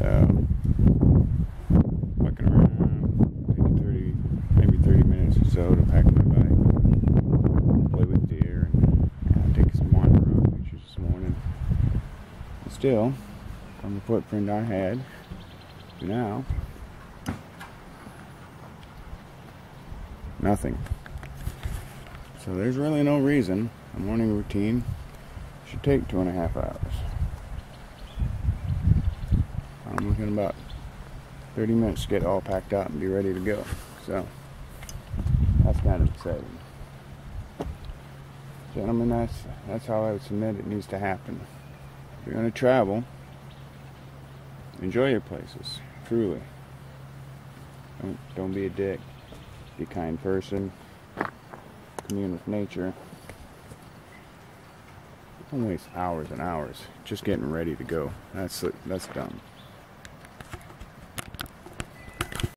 So, walking around, taking 30 minutes or so to pack my bike, play with deer, and take some wander rock pictures this morning. And still, from the footprint I had to now, nothing. So there's really no reason a morning routine should take 2.5 hours. I'm looking about 30 minutes to get all packed up and be ready to go. So that's kind of exciting. Gentlemen, that's how I would submit it needs to happen. If you're going to travel, enjoy your places, truly. Don't be a dick. Be a kind person. Commune with nature. Don't waste hours and hours just getting ready to go. That's dumb.